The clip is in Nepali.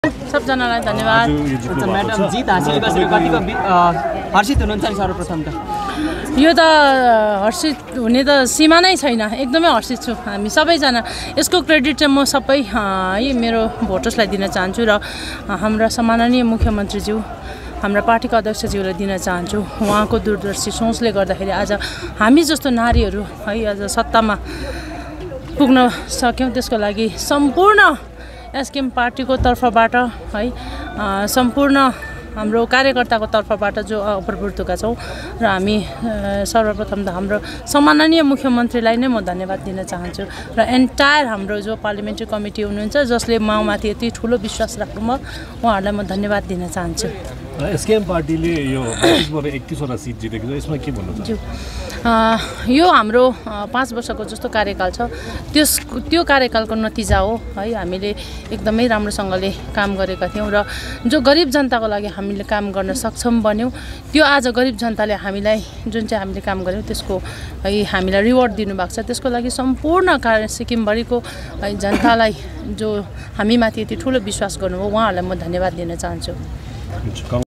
सबजनालाई धन्यवाद। म्याडम जित हासिल गरेर कतिको हर्षित हुनुहुन्छ नि सर्वप्रथम त? यो त हर्षित हुने त सीमा नै छैन, एकदमै हर्षित छु। हामी सबैजना यसको क्रेडिट चाहिँ म सबै मेरो भोटर्सलाई दिन चाहन्छु र हाम्रा सम्माननीय मुख्यमन्त्रीज्यू हाम्रा पार्टीका अध्यक्षज्यूलाई दिन चाहन्छु। उहाँको दूरदर्शी सोचले गर्दाखेरि आज हामी जस्तो नारीहरू है आज सत्तामा पुग्न सक्यौँ। त्यसको लागि सम्पूर्ण एसकेएम पार्टीको तर्फबाट है सम्पूर्ण हाम्रो कार्यकर्ताको तर्फबाट जो अप्रभुत्वका छौँ र हामी सर्वप्रथम त हाम्रो सम्माननीय मुख्यमन्त्रीलाई नै म धन्यवाद दिन चाहन्छु र एन्टायर हाम्रो जो पार्लियामेन्ट्री कमिटी हुनुहुन्छ जसले माओमाथि यति ठुलो विश्वास राख्नुभयो उहाँहरूलाई म धन्यवाद दिन चाहन्छु। एसकेएम पार्टीले यो 31वटा सिट जितेको छ, यसमा के भन्नु चाहन्छु? यो हाम्रो 5 वर्षको जस्तो कार्यकाल छ त्यो कार्यकालको नतिजा हो है। हामीले एकदमै राम्रोसँगले काम गरेका थियौँ र जो गरिब जनताको लागि हामीले काम गर्न सक्षम बन्यौँ। त्यो आज गरिब जनताले हामीलाई जुन चाहिँ हामीले काम गऱ्यौँ त्यसको है हामीलाई रिवार्ड दिनुभएको छ। त्यसको लागि सम्पूर्ण सिक्किमभरिको है जनतालाई जो हामीमाथि यति ठुलो विश्वास गर्नुभयो उहाँहरूलाई म धन्यवाद दिन चाहन्छु।